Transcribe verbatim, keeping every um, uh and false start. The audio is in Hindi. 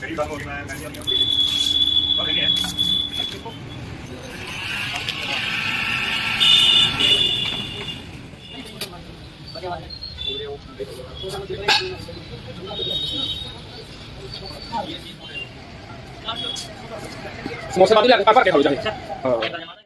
मेरी बात होगी, मैं मैं नहीं है समोसे बांध लिया, पापा क्या हो जाए। हाँ